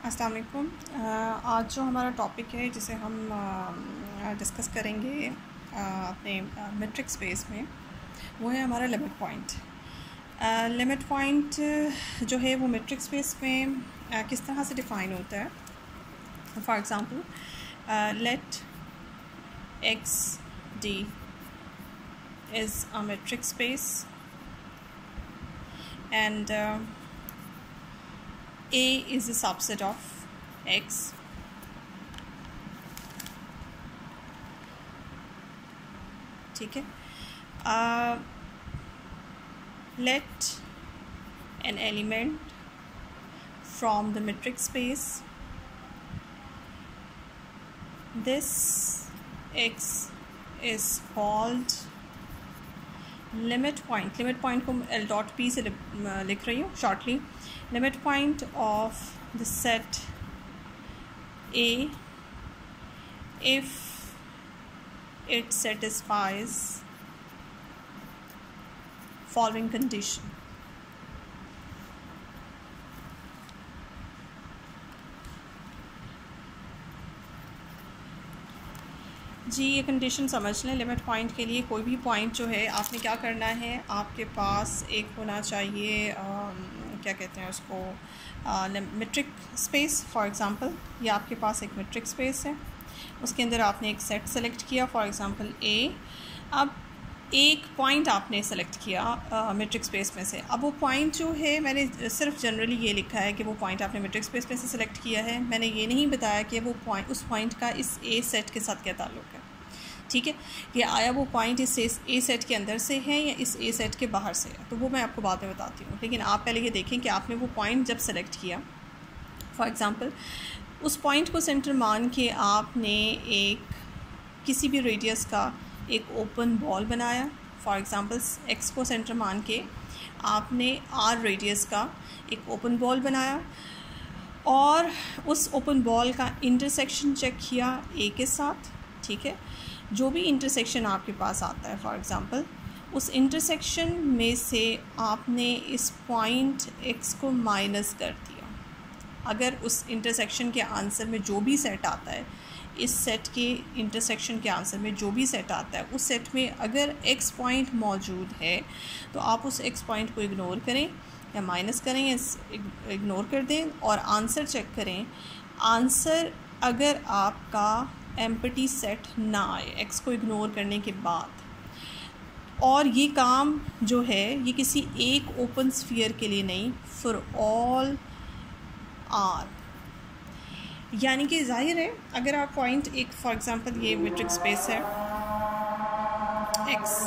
अस्सलाम वालेकुम। आज जो हमारा टॉपिक है जिसे हम डिस्कस करेंगे अपने मेट्रिक स्पेस में, वो है हमारा लिमिट पॉइंट। लिमिट पॉइंट जो है वो मेट्रिक स्पेस में किस तरह से डिफ़ाइन होता है। For example, let X D is a metric space and A is a subset of X. ठीक है। Let an element from the metric space, this X is called limit point. Limit point को L dot P से लिख रही हूँ shortly. Limit point of the set A if it satisfies following condition। जी, ये condition समझ लें। Limit point के लिए कोई भी पॉइंट जो है, आपने क्या करना है, आपके पास एक होना चाहिए क्या कहते हैं उसको, मेट्रिक स्पेस। फॉर एग्ज़ाम्पल ये आपके पास एक मेट्रिक स्पेस है, उसके अंदर आपने एक सेट सेलेक्ट किया, फॉर एग्ज़ाम्पल ए। अब एक पॉइंट आपने सेलेक्ट किया मेट्रिक स्पेस में से। अब वो पॉइंट जो है, मैंने सिर्फ जनरली ये लिखा है कि वो पॉइंट आपने मेट्रिक स्पेस में से सेलेक्ट किया है। मैंने ये नहीं बताया कि वो पॉइंट, उस पॉइंट का इस ए सेट के साथ क्या ताल्लुक़ है। ठीक है, कि आया वो पॉइंट इस ए सेट के अंदर से है या इस ए सेट के बाहर से है, तो वो मैं आपको बाद में बताती हूँ। लेकिन आप पहले ये देखें कि आपने वो पॉइंट जब सेलेक्ट किया, फॉर एग्ज़ाम्पल उस पॉइंट को सेंटर मान के आपने एक किसी भी रेडियस का एक ओपन बॉल बनाया। फॉर एग्ज़ाम्पल एक्स को सेंटर मान के आपने आर रेडियस का एक ओपन बॉल बनाया और उस ओपन बॉल का इंटरसेक्शन चेक किया ए के साथ। ठीक है, जो भी इंटरसेक्शन आपके पास आता है, फॉर एग्ज़ाम्पल उस इंटरसेक्शन में से आपने इस पॉइंट एक्स को माइनस कर दिया। अगर उस इंटरसेक्शन के आंसर में जो भी सेट आता है, इस सेट के इंटरसेक्शन के आंसर में जो भी सेट आता है, उस सेट में अगर एक्स पॉइंट मौजूद है तो आप उस एक्स पॉइंट को इग्नोर करें या माइनस करें या इग्नोर कर दें और आंसर चेक करें। आंसर अगर आपका एम्प्टी सेट ना आए एक्स को इग्नोर करने के बाद, और ये काम जो है ये किसी एक ओपन स्फीयर के लिए नहीं, फॉर ऑल आर। यानी कि जाहिर है, अगर आप पॉइंट एक, फॉर एग्ज़ाम्पल ये मेट्रिक स्पेस है एक्स,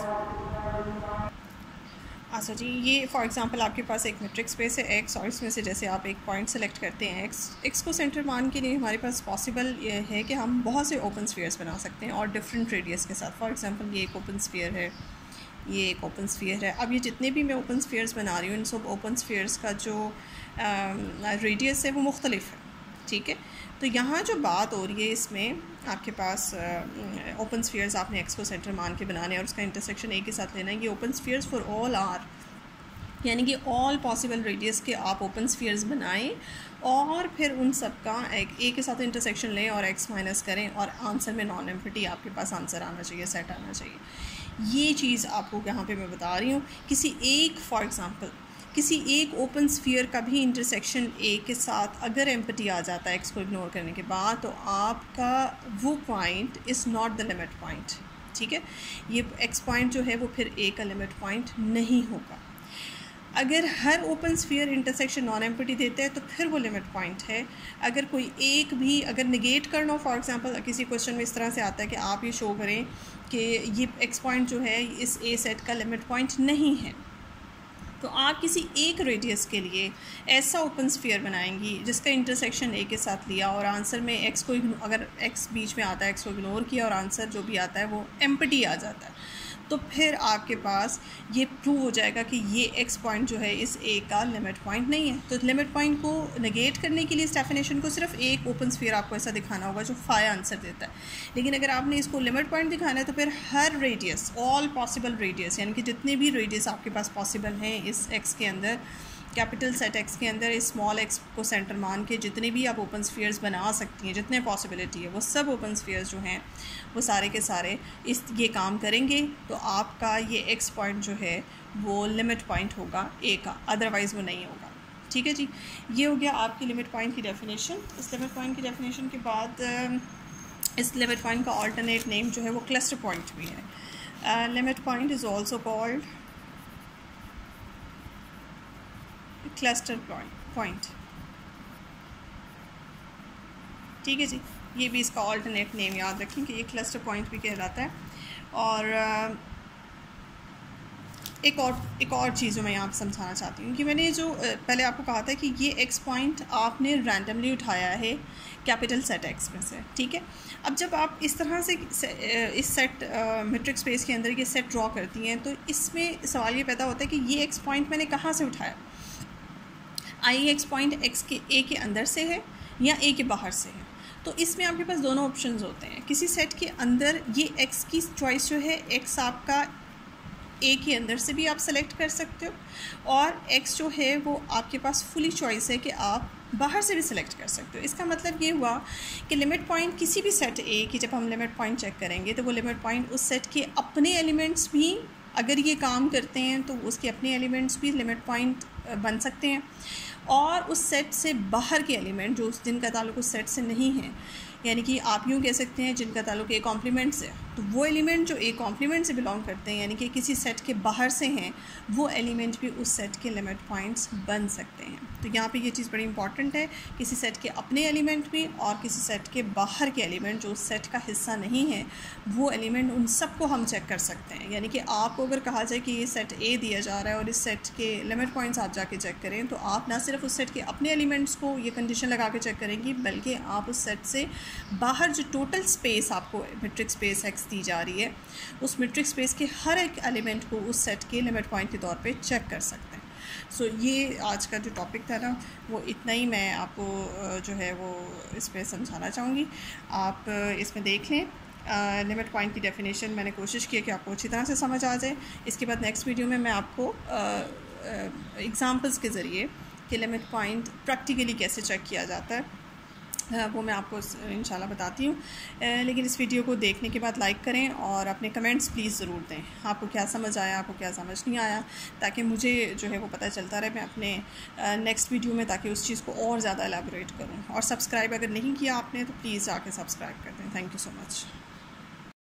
अच्छा जी, ये फॉर एग्ज़ाम्पल आपके पास एक मेट्रिक स्पेस है एक्स, और इसमें से जैसे आप एक पॉइंट सेलेक्ट करते हैं एक्स को सेंटर मान के लिए हमारे पास पॉसिबल ये है कि हम बहुत से ओपन स्फीयर्स बना सकते हैं और डिफरेंट रेडियस के साथ। फॉर एग्ज़ाम्पल ये एक ओपन स्फीयर है, ये एक ओपन स्फीयर है। अब ये जितने भी मैं ओपन स्फीयर्स बना रही हूँ, इन सब ओपन स्फीयर्स का जो रेडियस है वो मुख्तलिफ है। ठीक है, तो यहाँ जो बात हो रही है इसमें आपके पास ओपन स्फीयर्स आपने एक्स को सेंटर मान के बनाने और उसका इंटरसेक्शन ए के साथ लेना है। ये open spheres for all R, यानी कि ऑल पॉसिबल रेडियस के आप ओपन स्फीयर्स बनाएं और फिर उन सब का ए के साथ इंटरसेक्शन लें और एक्स माइनस करें और आंसर में नॉन एम्प्टी आपके पास आंसर आना चाहिए, सेट आना चाहिए। ये चीज़ आपको यहाँ पे मैं बता रही हूँ। किसी एक, फॉर एग्ज़ाम्पल किसी एक ओपन स्फीयर का भी इंटरसेक्शन ए के साथ अगर एम्प्टी आ जाता है एक्स को इग्नोर करने के बाद, तो आपका वो point is not the limit point. ठीक है, ये एक्स पॉइंट जो है वो फिर ए का लिमिट पॉइंट नहीं होगा। अगर हर open sphere intersection non empty देता है तो फिर वो लिमिट पॉइंट है। अगर कोई एक भी अगर निगेट करना हो, फॉर एग्ज़ाम्पल किसी क्वेश्चन में इस तरह से आता है कि आप ये शो करें कि ये एक्स पॉइंट जो है इस ए सेट का लिमिट पॉइंट नहीं है, तो आप किसी एक रेडियस के लिए ऐसा ओपन स्फीयर बनाएंगी जिसका इंटरसेक्शन ए के साथ लिया और आंसर में एक्स को, अगर एक्स बीच में आता है एक्स को इग्नोर किया और आंसर जो भी आता है वो एम्प्टी आ जाता है, तो फिर आपके पास ये प्रूव हो जाएगा कि ये एक्स पॉइंट जो है इस ए का लिमिट पॉइंट नहीं है। तो लिमिट पॉइंट को नेगेट करने के लिए इस डेफिनेशन को सिर्फ एक ओपन स्फीयर आपको ऐसा दिखाना होगा जो फाई आंसर देता है। लेकिन अगर आपने इसको लिमिट पॉइंट दिखाना है तो फिर हर रेडियस, ऑल पॉसिबल रेडियस, यानी कि जितने भी रेडियस आपके पास पॉसिबल हैं इस एक्स के अंदर, कैपिटल सेट एक्स के अंदर स्मॉल एक्स को सेंटर मान के जितने भी आप ओपन स्फीयर्स बना सकती हैं, जितने पॉसिबिलिटी है, वो सब ओपन स्फीयर्स जो हैं वो सारे के सारे ये काम करेंगे। तो आपका ये एक्स पॉइंट जो है वो लिमिट पॉइंट होगा ए का, अदरवाइज़ वो नहीं होगा। ठीक है जी, ये हो गया आपकी लिमिट पॉइंट की डेफिनेशन। इस लिमिट पॉइंट की डेफिनेशन के बाद इस लिमिट पॉइंट का ऑल्टरनेट नेम जो है वो क्लस्टर पॉइंट भी है। Limit point is also called cluster point. ठीक है जी, ये भी इसका ऑल्टरनेट नेम याद रखें कि ये क्लस्टर पॉइंट भी कहलाता है। और एक और चीज़ जो मैं यहाँ पर समझाना चाहती हूँ कि मैंने जो पहले आपको कहा था कि ये एक्स पॉइंट आपने रैंडमली उठाया है कैपिटल सेट एक्स में से। ठीक है, अब जब आप इस तरह से इस सेट मेट्रिक स्पेस के अंदर ये सेट ड्रॉ करती हैं तो इसमें सवाल ये पैदा होता है कि ये एक्स पॉइंट मैंने कहाँ से उठाया। आई एक्स पॉइंट एक्स के ए के अंदर से है या ए के बाहर से है। तो इसमें आपके पास दोनों ऑप्शंस होते हैं। किसी सेट के अंदर ये एक्स की चॉइस जो है, एक्स आपका ए के अंदर से भी आप सेलेक्ट कर सकते हो, और एक्स जो है वो आपके पास फुली चॉइस है कि आप बाहर से भी सिलेक्ट कर सकते हो। इसका मतलब ये हुआ कि लिमिट पॉइंट किसी भी सेट ए की जब हम लिमिट पॉइंट चेक करेंगे तो वो लिमिट पॉइंट उस सेट के अपने एलिमेंट्स भी अगर ये काम करते हैं तो उसके अपने एलिमेंट्स भी लिमिट पॉइंट बन सकते हैं, और उस सेट से बाहर के एलिमेंट जो जिनका ताल्लुक उस सेट से नहीं है, यानी कि आप यूँ कह सकते हैं जिनका ताल्लुक ए कॉम्प्लीमेंट से, तो वो एलिमेंट जो ए कॉम्प्लीमेंट से बिलोंग करते हैं यानी कि किसी सेट के बाहर से हैं, वो एलिमेंट भी उस सेट के लिमिट पॉइंट्स बन सकते हैं। तो यहाँ पे ये चीज़ बड़ी इंपॉर्टेंट है, किसी सेट के अपने एलिमेंट भी और किसी सेट के बाहर के एलिमेंट जो उस सेट का हिस्सा नहीं है, वो एलिमेंट उन सबको हम चेक कर सकते हैं। यानी कि आपको अगर कहा जाए कि ये सेट ए दिया जा रहा है और इस सेट के लिमिट पॉइंट्स आप जाके चेक करें, तो आप ना सिर्फ उस सेट के अपने एलिमेंट्स को ये कंडीशन लगा के चेक करेंगी, बल्कि आप उस सेट से बाहर जो टोटल स्पेस आपको मेट्रिक स्पेस एक्स दी जा रही है, उस मेट्रिक स्पेस के हर एक एलिमेंट को उस सेट के लिमिट पॉइंट के तौर पे चेक कर सकते हैं। सो ये आज का जो टॉपिक था ना, वो इतना ही मैं आपको जो है वो इस पर समझाना चाहूँगी। आप इसमें देख लें लिमिट पॉइंट की डेफिनेशन। मैंने कोशिश की है कि आपको अच्छी तरह से समझ आ जाए। इसके बाद नेक्स्ट वीडियो में मैं आपको एग्ज़ाम्पल्स के ज़रिए कि लिमिट पॉइंट प्रैक्टिकली कैसे चेक किया जाता है वो मैं आपको इंशाल्लाह बताती हूँ। लेकिन इस वीडियो को देखने के बाद लाइक करें और अपने कमेंट्स प्लीज़ ज़रूर दें, आपको क्या समझ आया, आपको क्या समझ नहीं आया, ताकि मुझे जो है वो पता चलता रहे मैं अपने नेक्स्ट वीडियो में ताकि उस चीज़ को और ज़्यादा एलैबोरेट करूँ। और सब्सक्राइब अगर नहीं किया आपने तो प्लीज़ जाके सब्सक्राइब कर दें। Thank you so much.